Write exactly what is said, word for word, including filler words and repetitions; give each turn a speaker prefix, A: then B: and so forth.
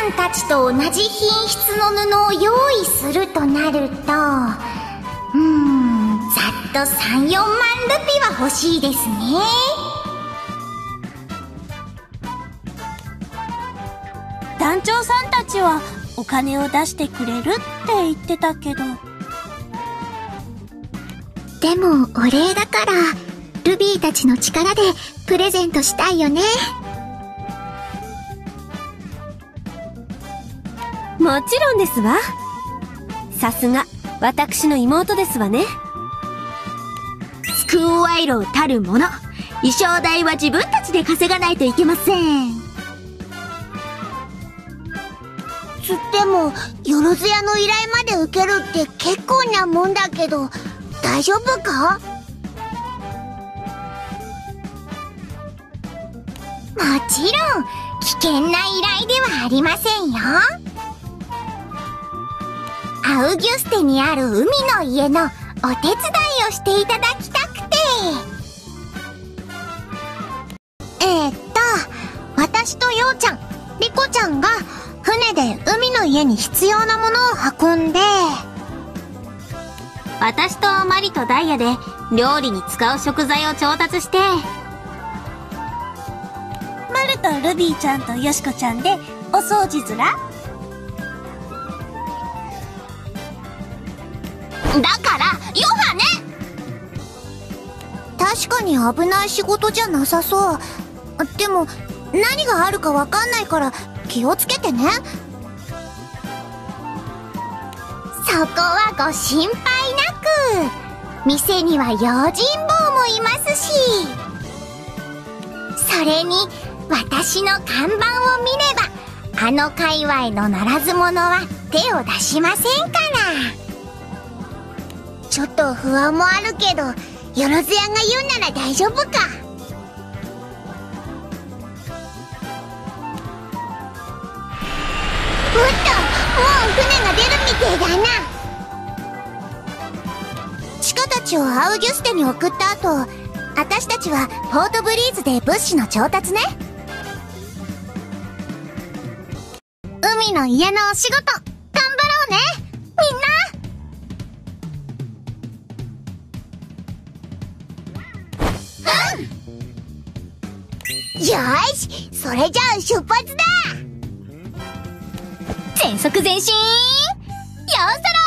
A: んたちと同じ品質の布を用意するとなると、うーん、ざっとさん、よんまんルピは欲しいですね。
B: 団長さんたちはお金を出してくれるって言ってたけど。
C: でもお礼だからルビーたちの力でプレゼントしたいよね。
B: もちろんですわ。さすが私の妹ですわね。
D: スクーワイローたるもの、衣装代は自分たちで稼がないといけません。
E: つってもよろずやの依頼まで受けるって結構なもんだけど、大丈夫か？
A: もちろん危険な依頼ではありませんよ。アウギュステにある海の家のお手伝いをしていただきたくて。えー、っと私とようちゃん、リコちゃんが船で海の家に必要なものを運んで、
D: 私とマリとダイヤで料理に使う食材を調達して、
B: マルとルビーちゃんとヨシコちゃんでお掃除ずら。
A: だからヨハね。確かに危ない仕事じゃなさそう。でも何があるかわかんないから気をつけてね。そこはご心配なく。店には用心棒もいますし、それに私の看板を見ればあの界隈のならず者は手を出しませんから。
E: ちょっと不安もあるけど、よろずやが言うなら大丈夫か。おっと、もう船が出るみてえだな。
A: チカたちをアウギュステに送った後、私たちはポートブリーズで物資の調達ね。海の家のお仕事頑張ろうね、みんな。
E: よーし、それじゃあ出発だ。
A: 全速前進、ようそら。